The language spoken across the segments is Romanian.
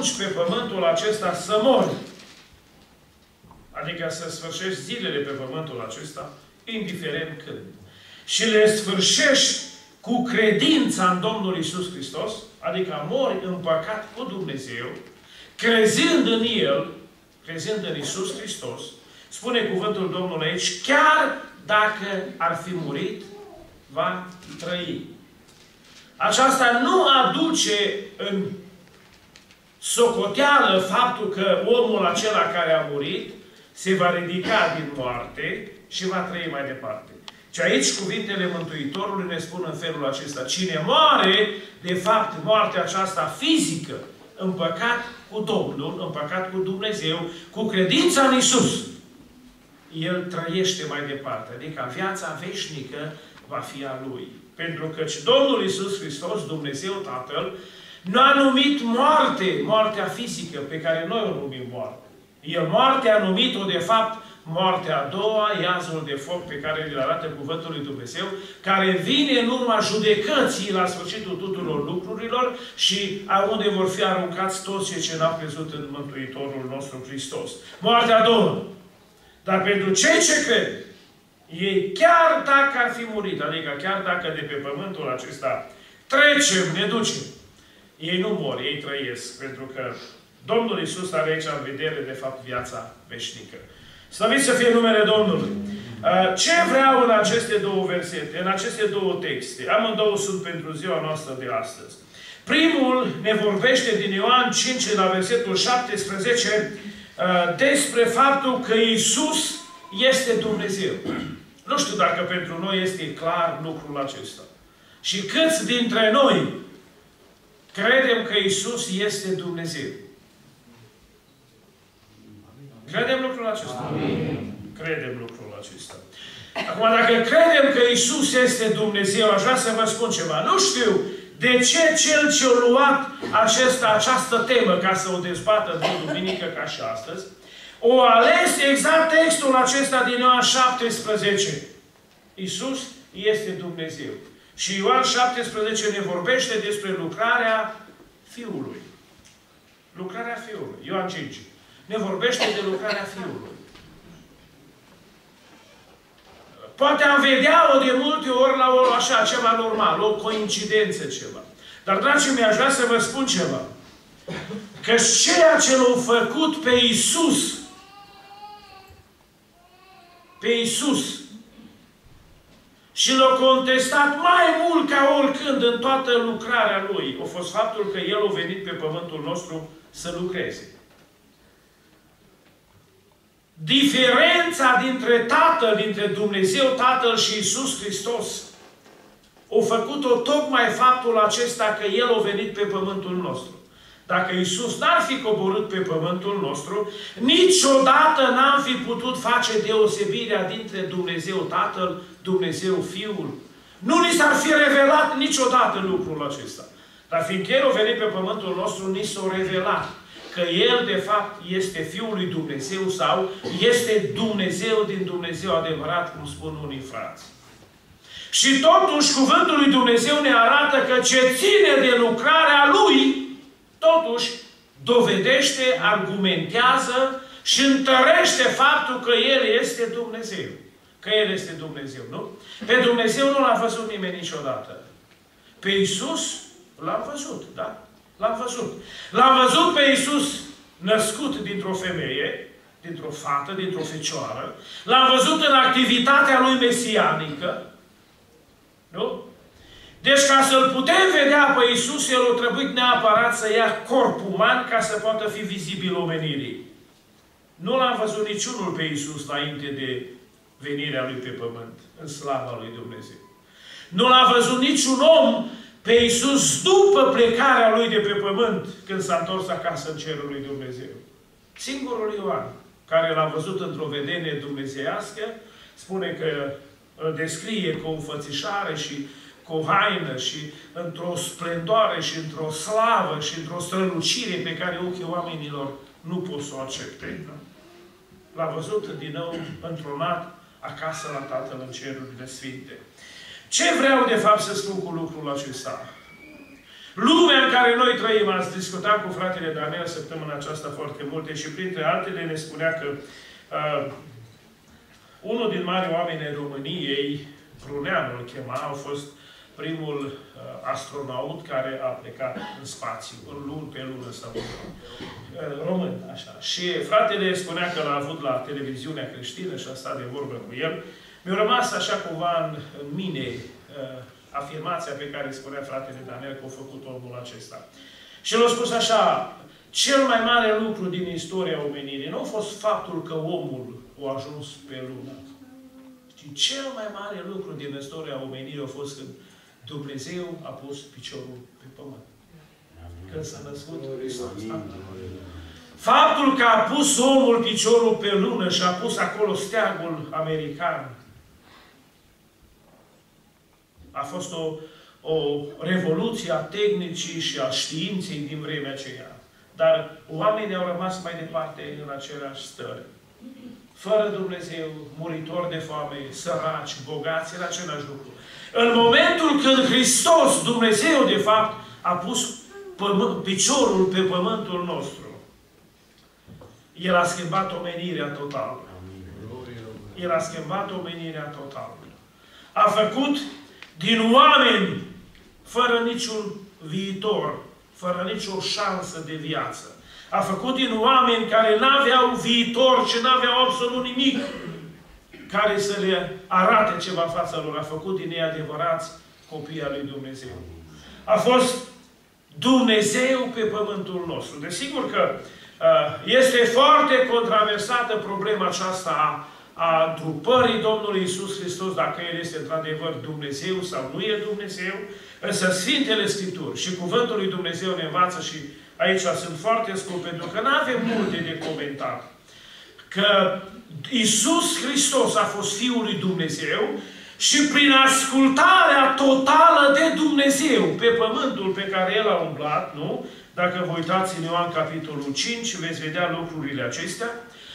ajungi pe pământul acesta să mori. Adică să sfârșești zilele pe pământul acesta, indiferent când. Și le sfârșești cu credința în Domnul Iisus Hristos, adică mori în păcat cu Dumnezeu, crezând în El, crezând în Iisus Hristos, spune cuvântul Domnului aici, chiar dacă ar fi murit, va trăi. Aceasta nu aduce în socoteală faptul că omul acela care a murit se va ridica din moarte și va trăi mai departe. Și aici cuvintele Mântuitorului ne spun în felul acesta. Cine moare, de fapt, moartea aceasta fizică, în păcat cu Domnul, în păcat cu Dumnezeu, cu credința în Iisus, el trăiește mai departe. Adică viața veșnică va fi a Lui. Pentru că Domnul Iisus Hristos, Dumnezeu Tatăl, nu a numit moarte, moartea fizică, pe care noi o numim moarte. El moartea a numit-o, de fapt, moartea a doua, iazul de foc pe care îl arată cuvântul lui Dumnezeu, care vine în urma judecății la sfârșitul tuturor lucrurilor și unde vor fi aruncați toți cei ce n-au crezut în Mântuitorul nostru Hristos. Moartea a doua. Dar pentru cei ce cred, ei chiar dacă ar fi murit, adică chiar dacă de pe pământul acesta trecem, ne ducem, ei nu mor, ei trăiesc, pentru că Domnul Iisus are aici în vedere, de fapt, viața veșnică. Slăvit să fie numele Domnului! Ce vreau în aceste două versete, în aceste două texte? Amândouă sunt pentru ziua noastră de astăzi. Primul ne vorbește din Ioan 5, la versetul 17, despre faptul că Iisus este Dumnezeu. Nu știu dacă pentru noi este clar lucrul acesta. Și câți dintre noi credem că Iisus este Dumnezeu? Credem lucrul acesta? Amin. Credem lucrul acesta. Acum, dacă credem că Iisus este Dumnezeu, aș vrea să vă spun ceva. Nu știu de ce cel ce-a luat această temă ca să o dezbată de duminică ca și astăzi, o ales exact textul acesta din Ioan 17. Iisus este Dumnezeu. Și Ioan 17 ne vorbește despre lucrarea Fiului. Lucrarea Fiului. Ioan 5. Ne vorbește de lucrarea Fiului. Poate am vedea-o de multe ori la așa, ceva normal, o coincidență, ceva. Dar, dragii mei, aș vrea să vă spun ceva. Că ceea ce l-a făcut pe Iisus, și l-a contestat mai mult ca oricând în toată lucrarea Lui, a fost faptul că El a venit pe pământul nostru să lucreze. Diferența dintre Tatăl, dintre Dumnezeu Tatăl și Iisus Hristos, a făcut-o tocmai faptul acesta că El a venit pe pământul nostru. Dacă Iisus n-ar fi coborât pe pământul nostru, niciodată n-am fi putut face deosebirea dintre Dumnezeu Tatăl, Dumnezeu Fiul. Nu ni s-ar fi revelat niciodată lucrul acesta. Dar fiindcă El a venit pe pământul nostru, ni s-a revelat că El, de fapt, este Fiul lui Dumnezeu sau este Dumnezeu din Dumnezeu adevărat, cum spun unii frați. Și totuși, cuvântul lui Dumnezeu ne arată că ce ține de lucrarea Lui, totuși, dovedește, argumentează și întărește faptul că El este Dumnezeu. Că El este Dumnezeu, nu? Pe Dumnezeu nu L-a văzut nimeni niciodată. Pe Iisus L-am văzut, da? L-am văzut. L-am văzut pe Iisus născut dintr-o femeie, dintr-o fată, dintr-o fecioară. L-am văzut în activitatea Lui mesianică. Nu? Deci ca să-L putem vedea pe Iisus, El a trebuit neapărat să ia corp uman ca să poată fi vizibil omenirii. Nu L-am văzut niciunul pe Iisus înainte de venirea Lui pe pământ, în slava Lui Dumnezeu. Nu L-a văzut niciun om pe Iisus după plecarea Lui de pe pământ, când s-a întors acasă în cerul lui Dumnezeu. Singurul Ioan, care L-a văzut într-o vedenie dumnezeiască, spune că îl descrie cu o înfățișare și cu o haină și într-o splendoare și într-o slavă și într-o strălucire pe care ochii oamenilor nu pot să o accepte. L-a văzut din nou întronat acasă la Tatăl în cerurile sfinte. Ce vreau de fapt să spun cu lucrul acesta? Lumea în care noi trăim, ați discutat cu fratele Daniel săptămâna aceasta foarte multe și printre altele ne spunea că unul din mari oameni ai României, Pruneanu îl chema, a fost primul astronaut care a plecat în spațiu, pe lună sau român, așa. Și fratele spunea că l-a avut la televiziunea creștină și a stat de vorbă cu el. Mi-a rămas așa cumva în mine afirmația pe care spunea fratele Daniel că a făcut omul acesta. Și el a spus așa, cel mai mare lucru din istoria omenirii nu a fost faptul că omul a ajuns pe lună, ci cel mai mare lucru din istoria omenirii a fost când Dumnezeu a pus piciorul pe pământ. Când s-a născut Hristos. Faptul că a pus omul piciorul pe lună și a pus acolo steagul american a fost o revoluție a tehnicii și a științei din vremea aceea. Dar oamenii au rămas mai departe în aceleași stări. Fără Dumnezeu, muritori de foame, săraci, bogați, în același lucru. În momentul când Hristos, Dumnezeu de fapt, a pus piciorul pe pământul nostru, El a schimbat omenirea totală. El a schimbat omenirea totală. A făcut din oameni fără niciun viitor, fără nicio șansă de viață. A făcut din oameni care n-aveau viitor și n-aveau absolut nimic care să le arate ceva în fața lor. A făcut din ei adevărați copii al lui Dumnezeu. A fost Dumnezeu pe pământul nostru. Desigur că este foarte controversată problema aceasta a întrupării Domnului Iisus Hristos, dacă El este într-adevăr Dumnezeu sau nu e Dumnezeu, însă Sfintele Scripturi și Cuvântul lui Dumnezeu ne învață și aici sunt foarte scurt, pentru că nu avem multe de comentat. Că Iisus Hristos a fost Fiul lui Dumnezeu și prin ascultarea totală de Dumnezeu pe pământul pe care El a umblat, nu? Dacă vă uitați în Ioan capitolul 5, veți vedea lucrurile acestea.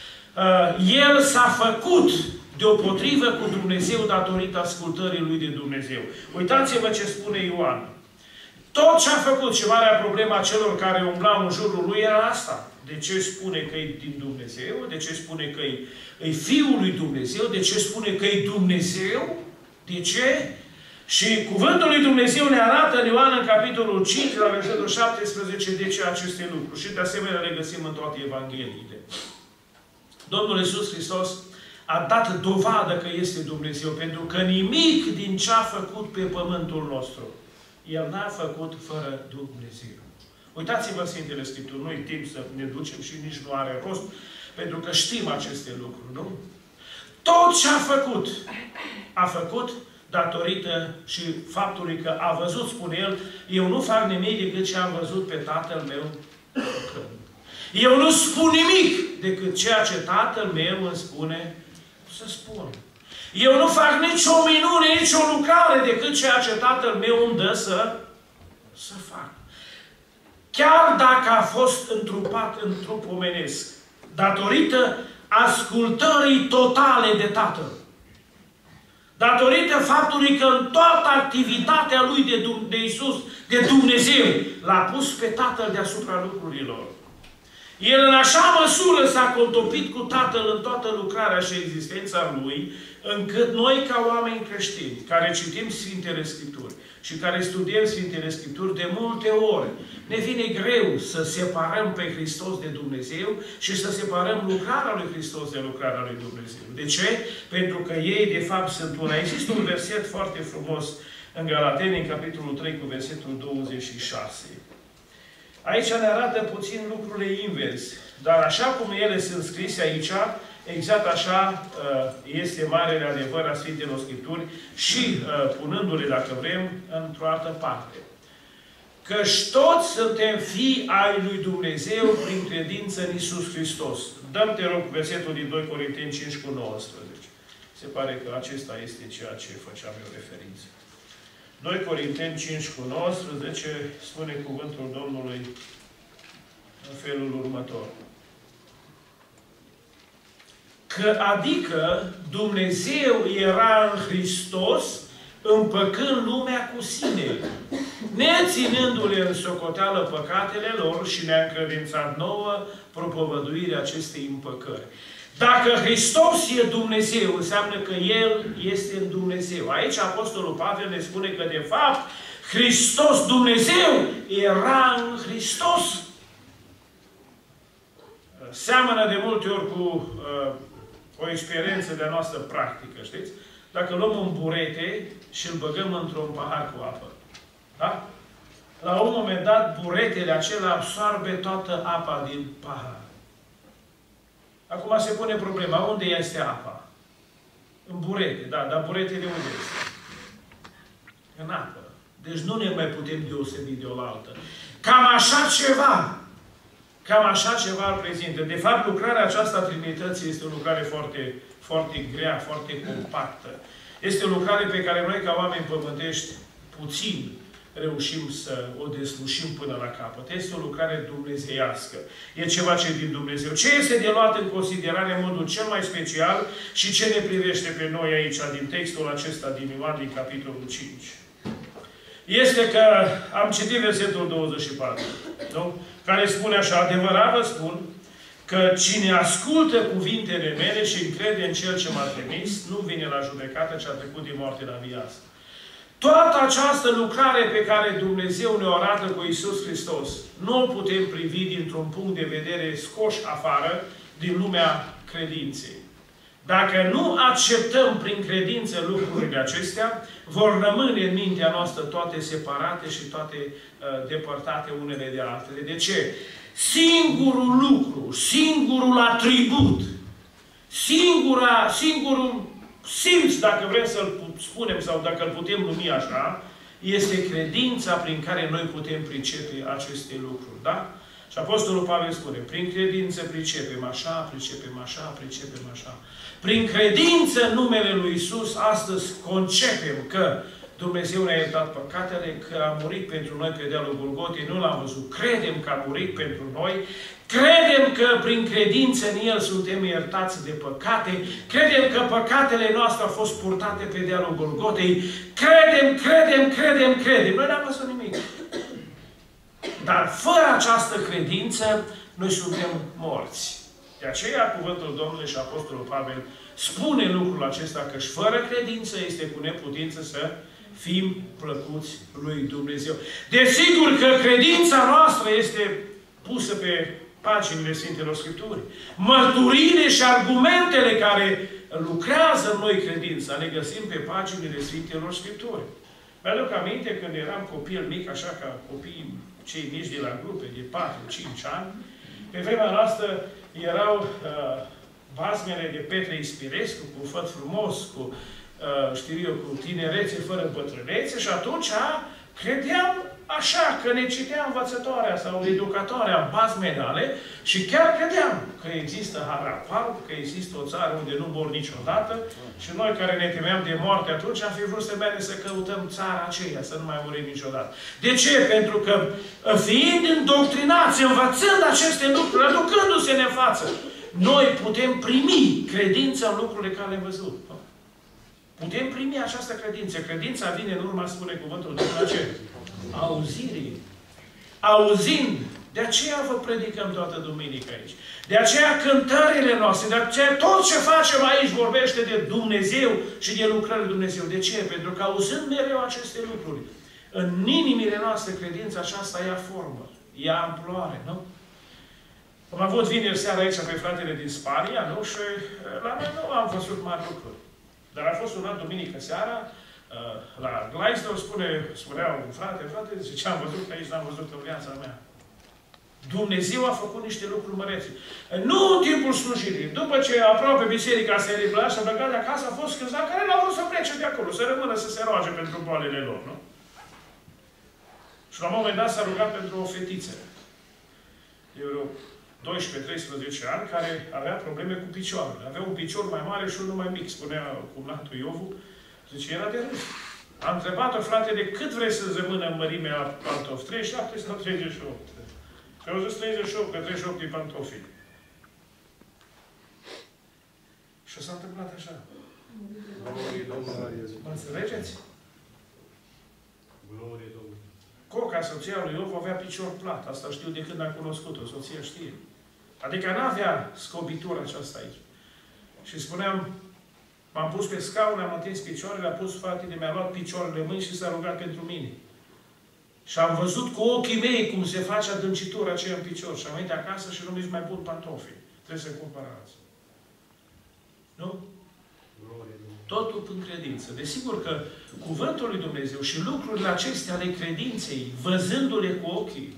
El s-a făcut deopotrivă cu Dumnezeu datorită ascultării Lui de Dumnezeu. Uitați-vă ce spune Ioan. Tot ce a făcut și marea problema a celor care umblau în jurul Lui era asta. De ce spune că e din Dumnezeu? De ce spune că e Fiul lui Dumnezeu? De ce spune că e Dumnezeu? De ce? Și Cuvântul lui Dumnezeu ne arată în Ioan în capitolul 5, la versetul 17, de ce aceste lucruri. Și de asemenea le găsim în toate Evangheliile. Domnul Iisus Hristos a dat dovadă că este Dumnezeu, pentru că nimic din ce a făcut pe pământul nostru, El n-a făcut fără Dumnezeu. Uitați-vă Sfintele Scripturi, nu-i timp să ne ducem și nici nu are rost, pentru că știm aceste lucruri, nu? Tot ce a făcut datorită și faptului că a văzut, spune El, eu nu fac nimic decât ce am văzut pe Tatăl meu făcând. Eu nu spun nimic decât ceea ce Tatăl meu îmi spune să spun. Eu nu fac nicio minune, nicio lucrare decât ceea ce Tatăl meu îmi dă să fac. Chiar dacă a fost întrupat în trup omenesc, datorită ascultării totale de Tatăl, datorită faptului că în toată activitatea Lui de Iisus, de Dumnezeu, l-a pus pe Tatăl deasupra lucrurilor. El în așa măsură s-a contopit cu Tatăl în toată lucrarea și existența Lui, încât noi, ca oameni creștini, care citim Sfintele Scripturi și care studiem Sfintele Scripturi, de multe ori ne vine greu să separăm pe Hristos de Dumnezeu și să separăm lucrarea lui Hristos de lucrarea lui Dumnezeu. De ce? Pentru că ei, de fapt, sunt una. Există un verset foarte frumos în Galateni, în capitolul 3, cu versetul 26. Aici ne arată puțin lucrurile invers. Dar așa cum ele sunt scrise aici, exact așa este marele adevăr a Sfintelor Scripturi și punându-le, dacă vrem, într-o altă parte. Căci toți suntem fii ai lui Dumnezeu prin credință în Iisus Hristos. Dăm, te rog, versetul din 2 Corinteni 5 cu 19. Se pare că acesta este ceea ce făceam eu referință. 2 Corinteni 5 cu 19 spune cuvântul Domnului în felul următor. Că adică Dumnezeu era în Hristos împăcând lumea cu sine, neținându-le în socoteală păcatele lor și ne-a încredințat nouă propovăduirea acestei împăcări. Dacă Hristos e Dumnezeu, înseamnă că El este în Dumnezeu. Aici Apostolul Pavel ne spune că, de fapt, Hristos, Dumnezeu, era în Hristos. Seamănă de multe ori cu o experiență de-a noastră practică, știți? Dacă luăm un burete și îl băgăm într-un pahar cu apă, da? La un moment dat, buretele acela absorbe toată apa din pahar. Acum se pune problema, unde este apa? În burete, da, dar buretele unde este? În apă. Deci nu ne mai putem deosebi de oaltă. Cam așa ceva îl prezintă. De fapt, lucrarea aceasta a Trinității este o lucrare foarte, foarte grea, foarte compactă. Este o lucrare pe care noi, ca oameni pământești, puțin reușim să o deslușim până la capăt. Este o lucrare dumnezeiască. E ceva ce din Dumnezeu. Ce este de luat în considerare în modul cel mai special și ce ne privește pe noi aici, din textul acesta din Ioan, din capitolul 5? Este că am citit versetul 24, nu? Care spune așa: adevărat vă spun că cine ascultă cuvintele mele și încrede în Cel ce m-a trimis, nu vine la judecată, ci a trecut din moarte la viață. Toată această lucrare pe care Dumnezeu ne-o arată cu Iisus Hristos, nu o putem privi dintr-un punct de vedere scoși afară din lumea credinței. Dacă nu acceptăm prin credință lucrurile acestea, vor rămâne în mintea noastră toate separate și toate depărtate unele de altele. De ce? Singurul lucru, singurul atribut, singurul simț, dacă vrem să-l spunem sau dacă îl putem numi așa, este credința prin care noi putem pricepe aceste lucruri. Da? Și Apostolul Pavel spune, prin credință pricepem așa, pricepem așa, pricepem așa. Prin credință în numele lui Iisus, astăzi concepem că Dumnezeu ne-a iertat păcatele, că a murit pentru noi pe dealul Golgotei, nu l-am văzut. Credem că a murit pentru noi, credem că prin credință în El suntem iertați de păcate, credem că păcatele noastre au fost purtate pe dealul Golgotei, credem. Noi n-am văzut nimic. Dar fără această credință, noi suntem morți. De aceea, cuvântul Domnului și Apostolul Pavel spune lucrul acesta, că și fără credință este cu neputință să fim plăcuți lui Dumnezeu. Desigur că credința noastră este pusă pe paginile Sfintelor Scripturii. Mărturiile și argumentele care lucrează în noi credința le găsim pe paginile Sfintelor Scripturii. Mi-aduc aminte când eram copil mic, așa ca copiii cei mici de la grupe de 4-5 ani, pe vremea noastră erau basmele de Petre Ispirescu, cu făt frumos, cu, știu eu, cu tinerețe fără bătrânețe, și atunci credeam așa, că ne citea învățătoarea sau educatoarea basmedale și chiar credeam că există Harapal, că există o țară unde nu mor niciodată și noi care ne temeam de moarte atunci am fi vrut să mergem să căutăm țara aceea, să nu mai murim niciodată. De ce? Pentru că fiind îndoctrinați, învățând aceste lucruri, aducându-se-ne în față, noi putem primi credința în lucrurile care le-am văzut. Putem primi această credință. Credința vine în urma, spune cuvântul Domnului, ce? Auzirii. Auzind. De aceea vă predicăm toată duminica aici. De aceea cântările noastre, de aceea tot ce facem aici vorbește de Dumnezeu și de lucrările Dumnezeu. De ce? Pentru că auzind mereu aceste lucruri, în inimile noastre credința aceasta ia formă, ia amploare, nu? Am avut vineri seara aici pe fratele din Spania, nu? Și la noi nu am văzut mari lucruri. Dar a fost un an duminică seara, la Gleisdorf, spunea un frate, zice, am văzut că aici n-am văzut în viața mea. Dumnezeu a făcut niște lucruri mărețe. Nu în timpul slujirii. După ce aproape biserica se ribla și a plecat de acasă, a fost câțiva care n-au vrut să plece de acolo, să rămână să se roage pentru boalele lor, nu? Și la un moment dat s-a rugat pentru o fetiță. De vreo 12-13 ani, care avea probleme cu picioarele. Avea un picior mai mare și unul mai mic, spunea cumnatul Iovu. Zice, era de râs. Am întrebat-o, frate, de cât vrei să-ți rămână în mărimea pantofi? 37 sau 38? Și au zis 38, că 38 e pantofi. Și s-a întâmplat așa. Mă înțelegeți? Glorie Domnului. Coca, soția lui Iov, avea picior plat. Asta știu de când am cunoscut-o, soția știe. Adică n-avea scobitura aceasta aici. Și spuneam, m-am pus pe scaun, am întins picioarele, a pus fratele, mi-a luat picioarele în mâini și s-a rugat pentru mine. Și am văzut cu ochii mei cum se face adâncitura aceea în picior. Și am venit acasă și nu mi-și mai pun pantofi. Trebuie să cumpăr alții. Nu? Totul în credință. Desigur că Cuvântul lui Dumnezeu și lucrurile acestea ale credinței, văzându-le cu ochii,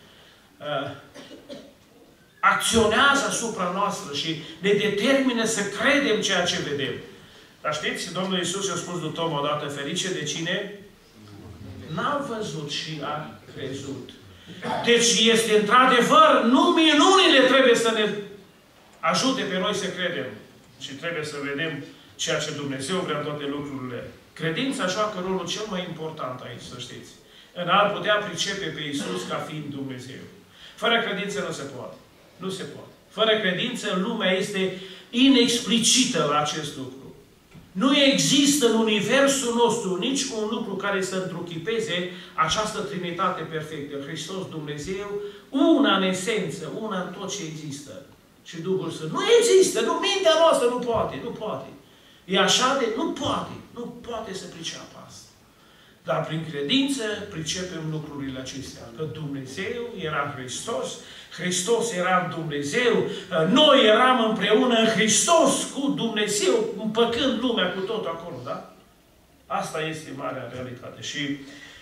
acționează asupra noastră și ne determină să credem ceea ce vedem. Dar știți, Domnul Iisus i-a spus lui Toma odată, ferice de cine n-a văzut și a crezut. Deci este într-adevăr, nu minunile trebuie să ne ajute pe noi să credem, ci trebuie să vedem ceea ce Dumnezeu vrea în toate lucrurile. Credința joacă rolul cel mai important aici, să știți. În a putea pricepe pe Iisus ca fiind Dumnezeu. Fără credință nu se poate. Nu se poate. Fără credință, lumea este inexplicită la acest lucru. Nu există în universul nostru nici un lucru care să întruchipeze această Trinitate perfectă. Hristos, Dumnezeu, una în esență, una în tot ce există. Și Duhul Sfânt. Nu există, nu, mintea noastră nu poate, nu poate. E așa de, nu poate să priceapă asta. Dar prin credință pricepem lucrurile acestea. Că Dumnezeu era Hristos, Hristos era Dumnezeu, noi eram împreună în Hristos cu Dumnezeu, împăcând lumea cu tot acolo, da? Asta este marea realitate. Și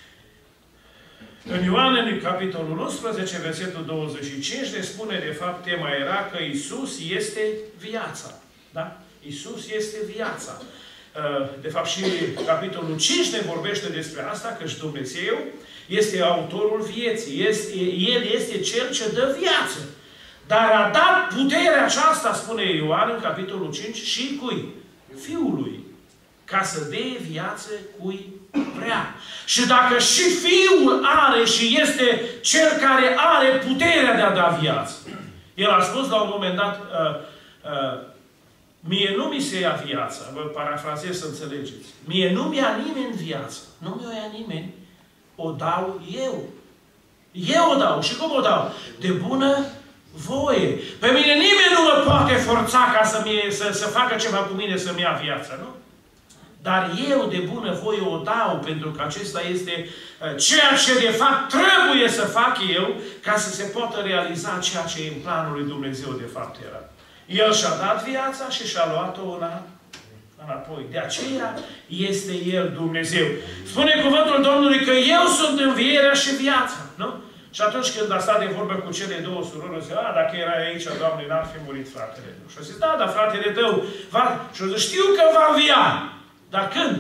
în Ioan, în capitolul 11, versetul 25, ne spune, de fapt, tema era că Iisus este viața. Da? Iisus este viața. De fapt, și capitolul 5 ne vorbește despre asta, că și Dumnezeu este autorul vieții. El este Cel ce dă viață. Dar a dat puterea aceasta, spune Ioan în capitolul 5, și cui? Fiului. Ca să dea viață cui vrea. Și dacă și Fiul are și este Cel care are puterea de a da viață. El a spus la un moment dat, mie nu mi se ia viața, vă parafrazez să înțelegeți. Mie nu mi-a nimeni viața. Nu mi-o ia nimeni. O dau eu. Eu o dau. Și cum o dau? De bună voie. Pe mine nimeni nu mă poate forța ca să facă ceva cu mine să-mi ia viața, nu? Dar eu de bună voie o dau, pentru că acesta este ceea ce de fapt trebuie să fac eu ca să se poată realiza ceea ce în planul lui Dumnezeu de fapt era. El și-a dat viața și și-a luat-o înapoi. De aceea este El Dumnezeu. Spune cuvântul Domnului că eu sunt învierea și viața. Nu? Și atunci când a stat de vorbă cu cele două surori, zice, dacă erai aici, Doamne, n-ar fi murit fratele. Și a zis, da, dar fratele tău va... Și a zis, știu că va învia. Dar când?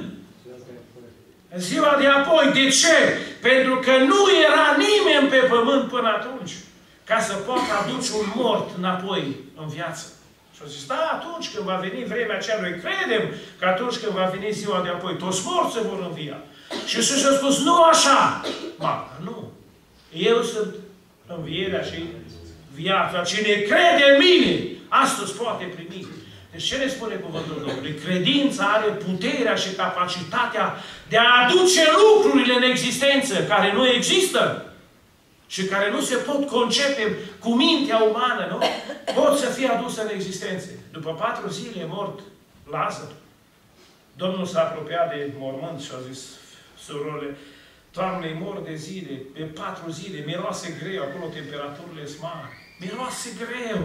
În ziua de apoi. De ce? Pentru că nu era nimeni pe pământ până atunci ca să poată aduce un mort înapoi în viață. Și a zis, da, atunci când va veni vremea aceea, noi credem că atunci când va veni ziua de apoi, toți morți se vor învia. Și Iisus a spus, nu așa! Nu. Eu sunt învierea și viața. Cine crede în mine, astăzi poate primi. Deci ce ne spune cuvântul Domnului? Credința are puterea și capacitatea de a aduce lucrurile în existență care nu există și care nu se pot concepe cu mintea umană, nu? Pot să fie aduse în existență. După 4 zile mort Lazar, Domnul s-a apropiat de mormânt și a zis surorile, Doamne, mor de zile, pe 4 zile, miroase greu, acolo temperaturile sunt mari. Miroase greu.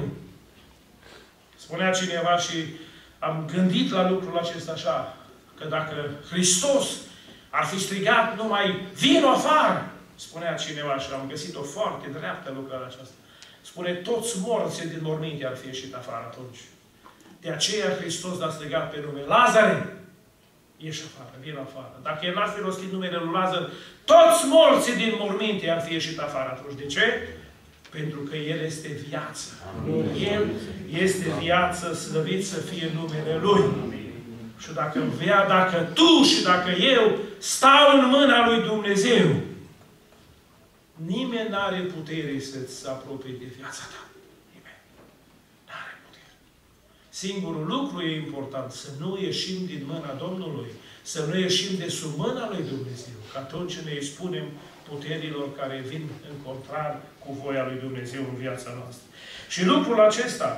Spunea cineva și am gândit la lucrul acesta așa, că dacă Hristos ar fi strigat numai vino afară, spunea cineva și am găsit-o foarte dreaptă lucrarea aceasta. Spune, toți morții din morminte ar fi ieșit afară atunci. De aceea Hristos l-a strigat pe nume. Lazare, ieși afară, vino afară. Dacă el n-ar fi rostit numele lui Lazar, toți morții din morminte ar fi ieșit afară atunci. De ce? Pentru că El este viață. El este viață, slăvit să fie numele Lui. Și dacă tu și dacă eu stau în mâna lui Dumnezeu, nimeni nu are putere să-ți apropie de viața ta. Nimeni. Nu are putere. Singurul lucru e important, să nu ieșim din mâna Domnului, să nu ieșim de sub mâna lui Dumnezeu, că atunci ne expunem puterilor care vin în contrar cu voia lui Dumnezeu în viața noastră. Și lucrul acesta,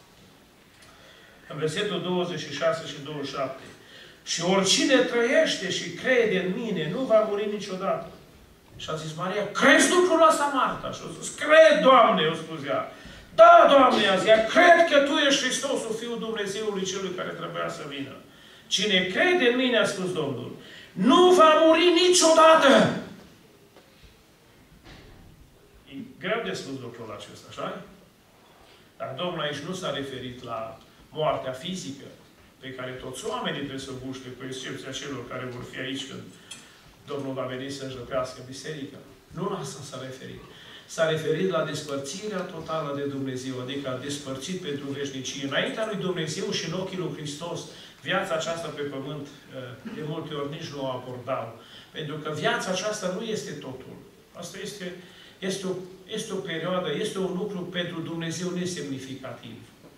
în versetul 26 și 27, și oricine trăiește și crede în mine, nu va muri niciodată. Și a zis Maria, crezi lucrul ăsta, Marta? Și a zis, cred, Doamne, o spus ea. Da, Doamne, a zis ea, cred că Tu ești Hristosul, Fiul Dumnezeului Celui care trebuia să vină. Cine crede în mine, a spus Domnul, nu va muri niciodată. E greu de spus lucrul acesta, așa? Dar Domnul aici nu s-a referit la moartea fizică, pe care toți oamenii trebuie să o buște, cu excepția celor care vor fi aici când Domnul va veni să răpească biserica. Nu la asta s-a referit. S-a referit la despărțirea totală de Dumnezeu, adică a despărțit pentru veșnicie. Înaintea lui Dumnezeu și în ochii lui Hristos, viața aceasta pe pământ, de multe ori nici nu o abordau. Pentru că viața aceasta nu este totul. Asta este o perioadă, este un lucru pentru Dumnezeu nesemnificativ.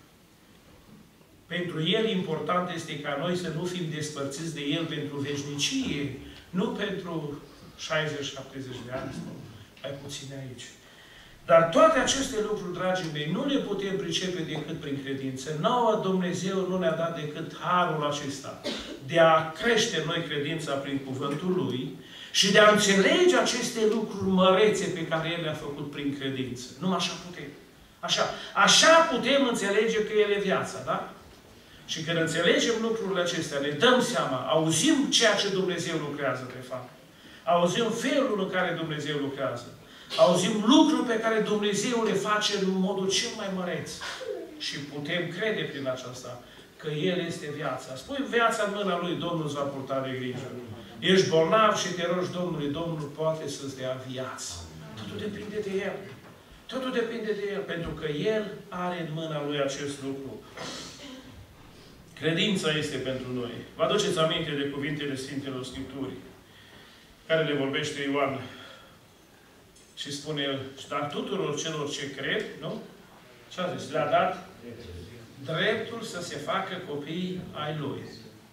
Pentru El important este ca noi să nu fim despărțiți de El pentru veșnicie, nu pentru 60-70 de ani sau mai puține aici. Dar toate aceste lucruri, dragii mei, nu le putem pricepe decât prin credință. Nouă Dumnezeu nu ne-a dat decât harul acesta de a crește în noi credința prin cuvântul Lui și de a înțelege aceste lucruri mărețe pe care El le-a făcut prin credință. Nu așa putem. Așa putem înțelege că El e viața, da? Și când înțelegem lucrurile acestea, ne dăm seama, auzim ceea ce Dumnezeu lucrează, de fapt. Auzim felul în care Dumnezeu lucrează. Auzim lucruri pe care Dumnezeu le face în modul cel mai măreț. Și putem crede prin aceasta că El este viața. Spui viața în mâna Lui, Domnul îți va purta de grijă. Ești bolnav și te rogi Domnului, Domnul poate să-ți dea viață. Totul depinde de El. Totul depinde de El, pentru că El are în mâna Lui acest lucru. Credința este pentru noi. Vă aduceți aminte de cuvintele Sfintelor Scripturii, care le vorbește Ioan. Și spune el, dar tuturor celor ce cred, nu? Ce a zis? Le-a dat dreptul să se facă copii ai Lui.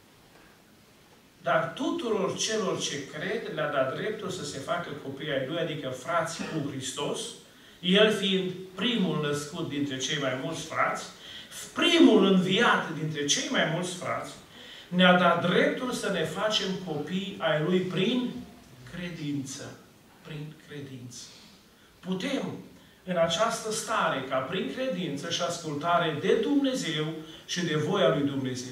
Dar tuturor celor ce cred, le-a dat dreptul să se facă copii ai Lui, adică frați cu Hristos, El fiind primul născut dintre cei mai mulți frați, primul înviat dintre cei mai mulți frați, ne-a dat dreptul să ne facem copii ai Lui prin credință. Prin credință. Putem, în această stare, ca prin credință și ascultare de Dumnezeu și de voia lui Dumnezeu,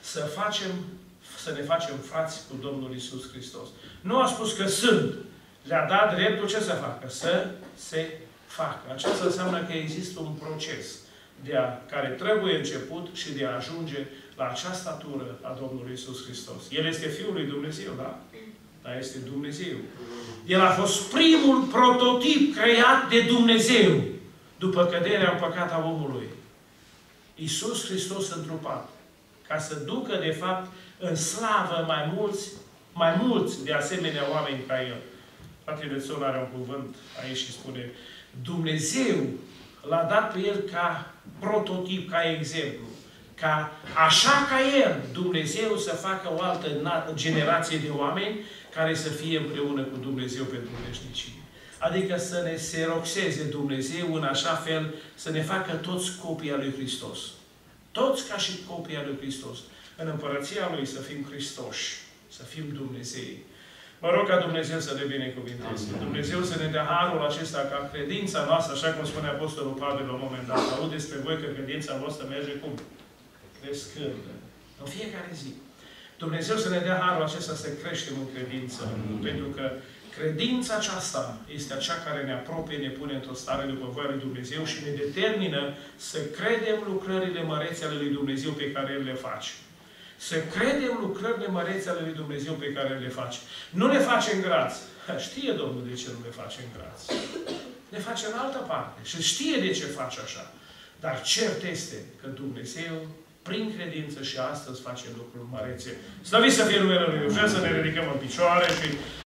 să ne facem frați cu Domnul Iisus Hristos. Nu a spus că sunt. Le-a dat dreptul ce să facă? Să se facă. Aceasta înseamnă că există un proces care trebuie început și de a ajunge la acea statură a Domnului Iisus Hristos. El este Fiul lui Dumnezeu, da? Dar este Dumnezeu. El a fost primul prototip creat de Dumnezeu după căderea în păcat a omului. Iisus Hristos întrupat, ca să ducă, de fapt, în slavă mai mulți de asemenea oameni ca El. Fratele Țon are un cuvânt aici și spune, Dumnezeu l-a dat pe El ca prototip, ca exemplu. Așa ca El, Dumnezeu să facă o altă generație de oameni care să fie împreună cu Dumnezeu pentru veșnicie. Adică să ne seroxeze Dumnezeu în așa fel să ne facă toți copii al lui Hristos. Toți ca și copii al lui Hristos. În împărăția Lui să fim Hristoși, să fim Dumnezei. Mă rog ca Dumnezeu să ne binecuvinteze. Dumnezeu să ne dea harul acesta ca credința noastră, așa cum spune Apostolul Pavel la un moment dat. Aud despre voi că credința voastră merge cum? Crescând. În fiecare zi. Dumnezeu să ne dea harul acesta să creștem în credință. Pentru că credința aceasta este acea care ne apropie, ne pune într-o stare după voia lui Dumnezeu și ne determină să credem lucrările mărețe ale lui Dumnezeu pe care El le face. Să credem lucrările mărețe ale lui Dumnezeu pe care le face. Nu le face în graț. Știe Domnul de ce nu le face în graț. Le face în altă parte. Și știe de ce face așa. Dar cert este că Dumnezeu, prin credință și astăzi, face lucruri mărețe. Slăviți să fie numele Lui. Vreau să ne ridicăm în picioare și